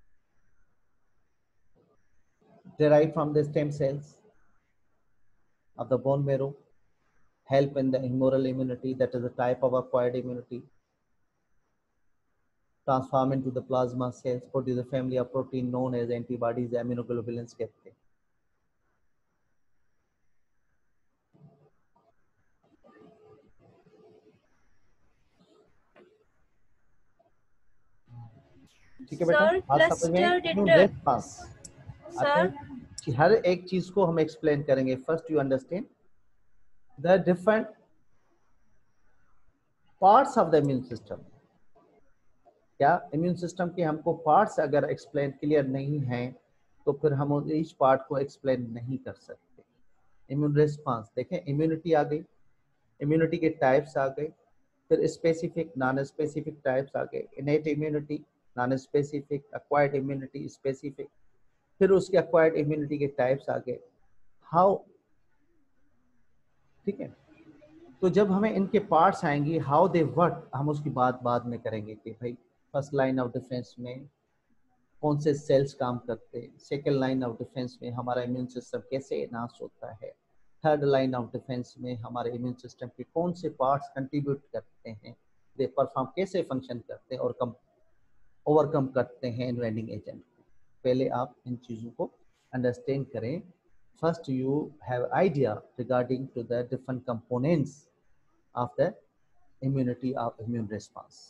derived from the stem cells of the bone marrow, help in the humoral immunity, that is a type of acquired immunity, transform into the plasma cells, produce a family of protein known as antibodies, immunoglobulins कहते हैं। ठीक है बेटा, Sir, बात समझ में आई? cluster immune deter- response आते Sir, हैं कि हर एक चीज को हम एक्सप्लेन करेंगे. First you understand the different parts of the immune system. क्या इम्यून सिस्टम के हमको पार्ट्स अगर एक्सप्लेन क्लियर नहीं है तो फिर हम ईच पार्ट को एक्सप्लेन नहीं कर सकते. इम्यून रिस्पांस देखें, इम्यूनिटी आ गई, इम्यूनिटी के टाइप्स आ गए, फिर स्पेसिफिक नॉन स्पेसिफिक टाइप्स आ गए. Innate immunity, non specific, acquired immunity, specific, फिर उसके एक्वायर्ड इम्यूनिटी के टाइप्स आ गए. हाउ, ठीक है. तो जब हमें इनके पार्ट्स आएंगे, हाउ दे वर्क, हम उसकी बात बाद में करेंगे कि भाई फर्स्ट लाइन ऑफ डिफेंस में कौन से सेल्स काम करते हैं, सेकेंड लाइन ऑफ डिफेंस में हमारा इम्यून सिस्टम कैसे एनहांस होता है, थर्ड लाइन ऑफ डिफेंस में हमारे इम्यून सिस्टम के कौन से पार्ट्स कंट्रीब्यूट करते हैं, दे परफॉर्म कैसे फंक्शन करते हैं और कम ओवरकम करते हैं इन्वेडिंग एजेंट को. पहले आप इन चीज़ों को अंडरस्टैंड करें. First you have idea regarding to the different components of the immunity of immune response.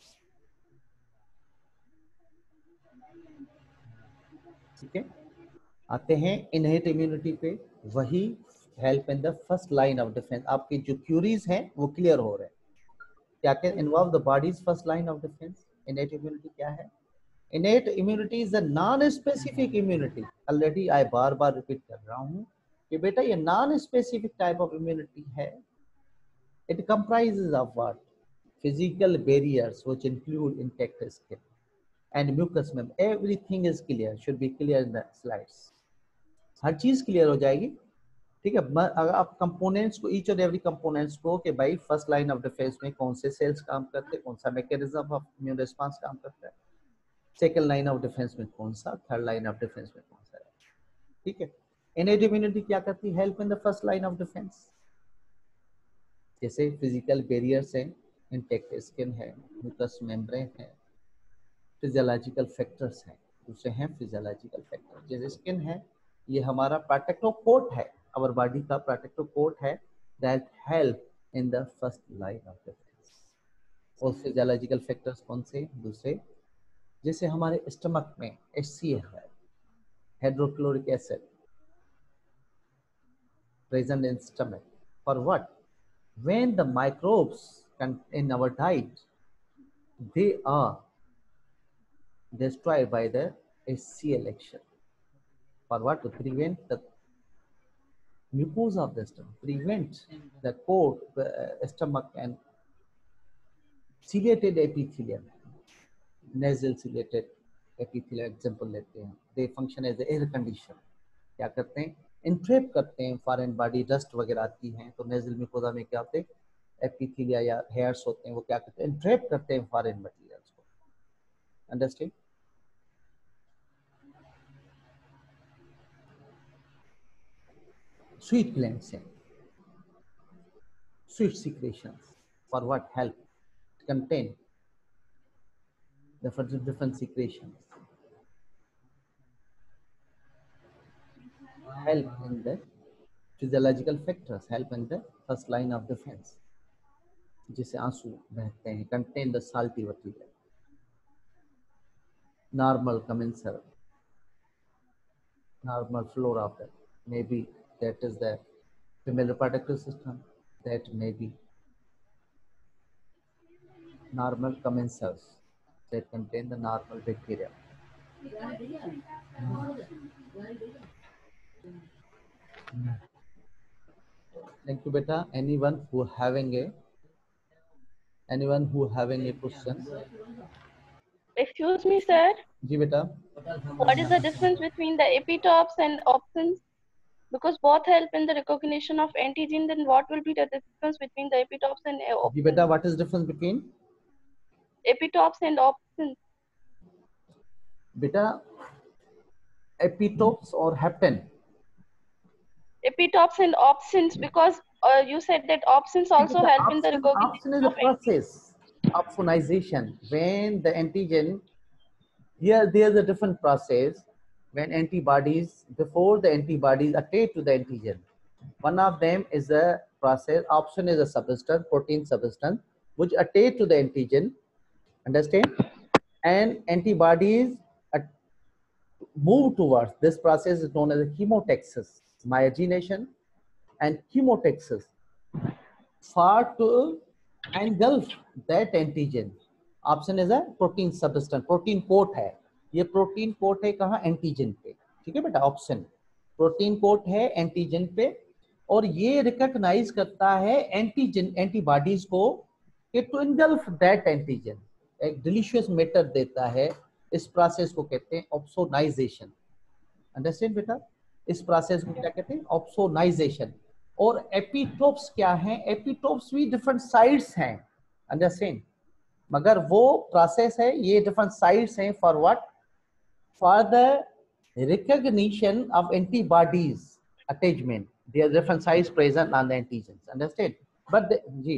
ठीक है, आते हैं इनहेट इम्यूनिटी पे. वही help in the first line of defence. आपकी जो क्यूरीज हैं वो क्लियर हो रहे हैं. क्या can involve the body's first line of defence. Innate immunity क्या है? Innate immunity is a non specific immunity. Already I बार बार रिपीट कर रहा हूँ कि बेटा ये non specific type of immunity है. It comprises of what? Physical barriers which include intact skin and mucous membrane. Everything is clear, should be clear in the slides. हर चीज क्लियर हो जाएगी. ठीक है, अगर आप कंपोनेंट्स को, ईच और एवरी कंपोनेंट्स को कि भाई फर्स्ट लाइन ऑफ डिफेंस में कौन से सेल्स काम करते हैं, कौन सा मैकेनिज्म ऑफ इम्यून रिस्पांस काम करता है, सेकंड लाइन ऑफ डिफेंस में कौन सा, थर्ड लाइन ऑफ डिफेंस में कौन सा है. ठीक है. इनेट इम्यूनिटी क्या करती है? Help in the first line of defence. जैसे फिजिकल बैरियर्स हैं, इंटैक्ट स्किन है, म्यूकस मेम्ब्रेन है, फिजियोलॉजिकल फैक्टर्स हैं. दूसरे हैं फिजियोलॉजिकल फैक्टर. जैसे स्किन है, ये हमारा प्रोटेक्टिव कोट है, आवर बॉडी का प्रोटेक्टिव कोट है, that help in the first line of defence. और फिजियोलॉजिकल फैक्टर्स कौन से? दूसरे, जैसे हमारे स्टमक में एच सी एल है, hydrochloric acid present in stomach. For what? When the microbes in our diet, they are destroyed by the H C L action. For what? To prevent the mucosa of the stomach, prevent the coat, the stomach and ciliated epithelium, nasal ciliated epithelium example लेते हैं. They function as a air conditioner. क्या करते हैं? Entrap करते हैं foreign body, dust वगैरह आती हैं तो नेजल म्यूकोसा में क्या होते हैं? एपिथेलिया या हेयर्स होते हैं, वो क्या करते हैं? इंट्रैप करते हैं फॉरेन मटेरियल्स को. अंडरस्टैंड? Sweet glands हैं, sweet secretions. For what? Help to contain different different secretions. Help in the physiological factors. Help in the first line of defense. जिसे आंसू बहते हैं. Contain the salty material. Normal commensal. Normal flora of that. Maybe that is the female reproductive system. That may be normal commensals that contain the normal bacteria. Thank you, beta. Anyone who having a anyone who having a question? Excuse me, sir. जी बेटा. What is the difference between the epitopes and opsins? Because both help in the recognition of antigen, then what will be the difference between the epitopes and opsins? जी बेटा, what is difference between epitopes and opsins? बेटा, epitopes or hapten? Epitopes and opsins, because uh, you said that opsins also Beta, help in the opsin, recognition opsin is a of antigen. process. Opsonization. When the antigen, here there's a different process. When antibodies, before the antibodies attach to the antigen, one of them is a process. Opsin is a substance, protein substance, which attach to the antigen. Understand? and antibodies move towards this process is known as a chemotaxis, myogenation and chemotaxis far to engulf that antigen. Option is a protein substance, protein coat है, ये protein coat है कहाँ, antigen पे, ठीक है बेटा, option protein coat है antigen पे, और ये रिकॉग्नाइज करता है एंटीजन एंटीबॉडीज को कि टू इंगल्फ दैट एंटीजन, एक डिलीशियस मैटर देता है। इस प्रोसेस को कहते हैं ऑप्सोनाइजेशन। अंडरस्टैंड बेटा, इस प्रोसेस को क्या कहते हैं, ऑप्सोनाइजेशन। और एपिटोप्स क्या हैं, एपिटोप्स भी डिफरेंट साइट्स हैं, अंडरस्टैंड, मगर वो प्रोसेस है, ये डिफरेंट साइट्स हैं for what, for the recognition of antibodies attachment. There are different sites present on the antigens, understand? But the, ji,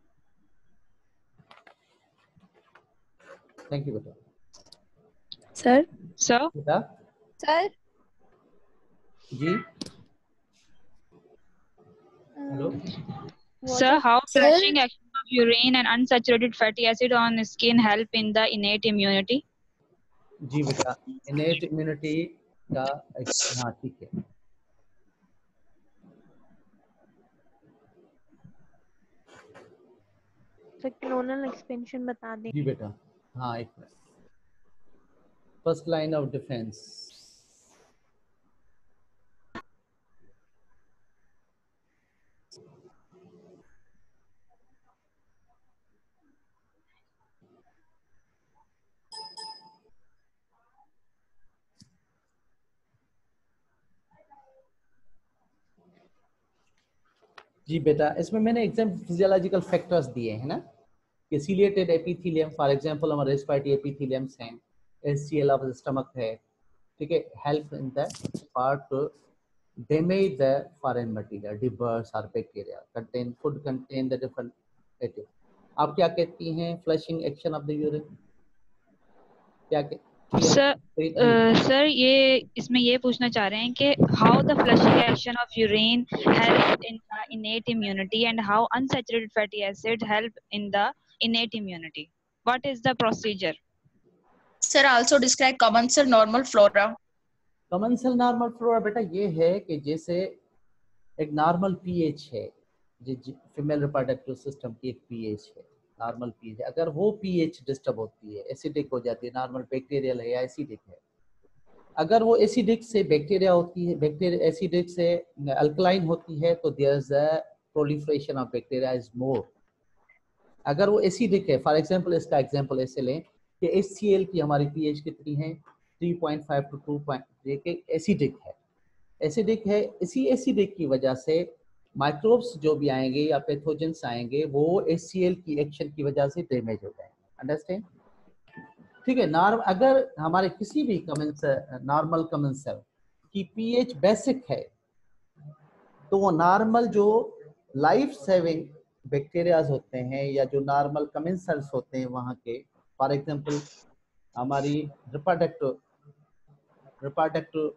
thank you beta. Sir, Sir, Beta, sir, ji, hello. sir, how Sir? flushing action of urine and unsaturated fatty acid on skin help in the innate immunity? जी बेटा, innate immunity का, हाँ ठीक है। Sir clonal expansion बता दें। जी बेटा, हाँ एक minute. First line of defence, जी बेटा, इसमें मैंने एग्जाम फिजियोलॉजिकल फैक्टर्स दिए हैं ना, कि सीलिएटेड एपिथेलियम फॉर एग्जांपल हमारे रेस्पिरेटरी एपिथेलियम्स हैं, एचसीएल ऑफ द स्टमक है, ठीक है, help in the part damage the foreign material, debris और bacteria contain food contain the different एटिव। आप क्या कहती हैं, flushing action of the urine क्या कहती सर सर ये इसमें ये पूछना चाह रहे हैं कि how the flushing action of urine help in the innate immunity and how unsaturated fatty acid help in the innate immunity, what is the procedure? Sir also describe common cell normal flora. Common cell normal flora बेटा ये है कि जैसे एक normal pH है, female reproductive system की एक pH है, नॉर्मल पीएच, अगर वो पीएच डिस्टर्ब होती है, एसिडिक हो जाती है, नॉर्मल बैक्टीरियल है या एसिडिक है, अगर वो एसिडिक से बैक्टीरिया होती है, बैक्टीरिया एसिडिक से अल्कलाइन होती है, तो there is a proliferation of bacteria is more. अगर वो एसिडिक है, फॉर एग्जांपल इसका एग्जांपल ऐसे लें कि एचसीएल की हमारी पीएच कितनी है, three point five two two point, ये एसिडिक है, एसिडिक है, इसी एसिडिक की वजह से माइक्रोब्स जो भी आएंगे या पैथोजेंस आएंगे वो एचसीएल की एक्शन की वजह से डैमेज हो जाएंगे, अंडरस्टैंड, ठीक है। नॉर्म अगर हमारे किसी भी कॉमन नॉर्मल कॉमन सेल की पीएच बेसिक है, तो वो नॉर्मल जो लाइफ सेविंग बैक्टीरियाज होते हैं या जो नॉर्मल कॉमन सेल्स होते हैं वहाँ के, फॉर एग्जांपल हमारी रिप्रोडक्टिव रिप्रोडक्टिव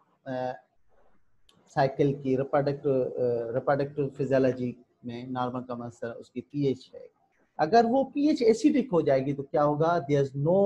साइकिल की रिप्रोडक्टिव रिप्रोडक्टिव फिजियोलॉजी में नॉर्मल कॉमन सेल उसकी पीएच है, अगर वो पीएच एसिडिक हो जाएगी तो क्या होगा, there is no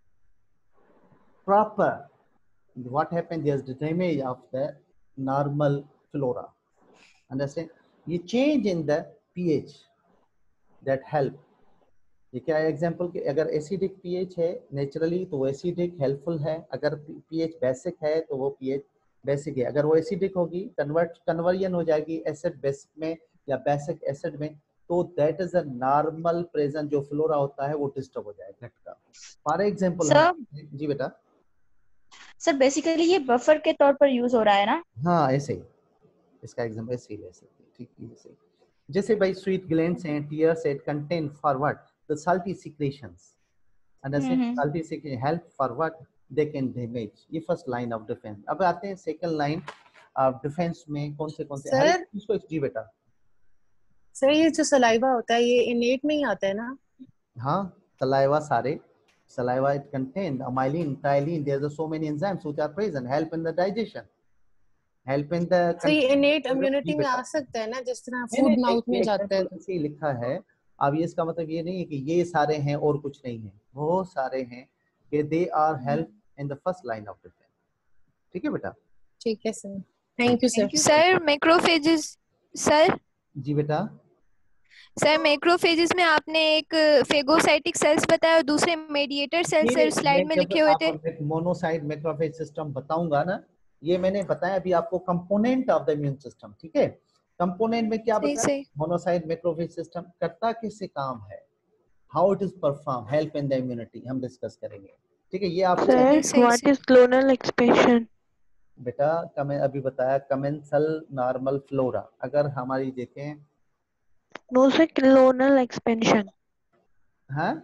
proper what happen, there is damage of the normal flora, understand. ये change in the pH that help, ये क्या है एग्जांपल कि अगर एसिडिक पीएच है नेचुरली तो वो एसिडिक हेल्पफुल है, अगर पीएच बेसिक है तो वो पीएच बेसिक है, अगर वो एसिडिक होगी कन्वर्ट कन्वर्जन हो जाएगी एसिड बेसिक में या बेसिक एसिड में, तो that is a normal present जो फ्लोरा होता है वो डिस्टर्ब हो जाएगा घटका। फॉर एग्जांपल जी बेटा, सर बेसिकली ये बफर के तौर पर यूज हो रहा है ना? हाँ ऐसे ही, इसका एग्जांपल ऐसे ही ले सकते हैं, ठीक है, ऐसे जैसे भाई स्वीट ग्लैंड्स हैं, tears it contain for what, the salty secretions, understand, salty secretion help for what, they can damage। ये फर्स्ट लाइन ऑफ डिफेंस। अब आते हैं सेकंड लाइन ऑफ डिफेंस में कौन से कौन से सर इसको जी बेटा। सर ये जो सलाइवा होता है ये इनेट में ही आता है ना? हाँ सलाइवा, सारे saliva it contain amylin, tyline, there are so many enzymes which are present, help in the digestion, help in the so ये इनेट इम्यूनिटी में आ सकता है ना, जिस तरह फूड माउथ में जाता है, ऐसे लिखा है। अब ये इसका मतलब ये नहीं है कि ये सारे हैं और कुछ नहीं है, बहुत सारे हैं, कि they are help in the first line of defence. ठीक है बेटा? ठीक है sir, thank you sir. Sir macrophages, sir जी बेटा। सर मैक्रोफेजेस में आपने एक फेगोसाइटिक सेल्स बताया और दूसरे मेडिएटर सेल्स सर स्लाइड में लिखे हुए थे। मोनोसाइट मैक्रोफेज सिस्टम बताऊंगा ना, ये मैंने बताया अभी आपको component of the immune system. ठीक है, कंपोनेंट में क्या बताया? मोनोसाइट मैक्रोफेज सिस्टम करता किससे काम है, how it is perform, help in the immunity, हम डिस्कस करेंगे। ठीक है, ये आपको व्हाट इज क्लोनल एक्सपेंशन? बेटा कमें अभी बताया कमेंसल नॉर्मल फ्लोरा। अगर हमारी देखें नो सर, क्लोनल एक्सपेंशन। हाँ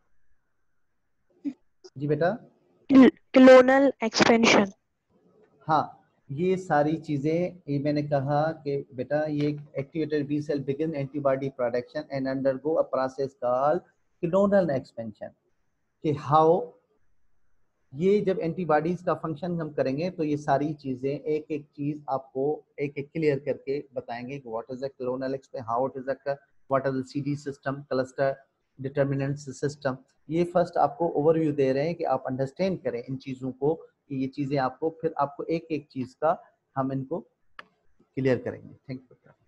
जी बेटा, क्लोनल एक्सपेंशन। हाँ, ये सारी चीजें ये मैंने कहा कि बेटा ये activated B cell begin antibody production and undergo a process called clonal expansion. कि हाउ ये जब एंटीबॉडीज का फंक्शन हम करेंगे तो ये सारी चीजें एक एक चीज आपको एक एक क्लियर करके बताएंगे कि what is the clonal expansion, how it is the what are the CD system, cluster determinant system. ये फर्स्ट आपको ओवरव्यू दे रहे हैं कि आप अंडरस्टैंड करें इन चीजों को, कि ये चीजें आपको फिर आपको एक एक चीज का हम इनको क्लियर करेंगे। Thank you.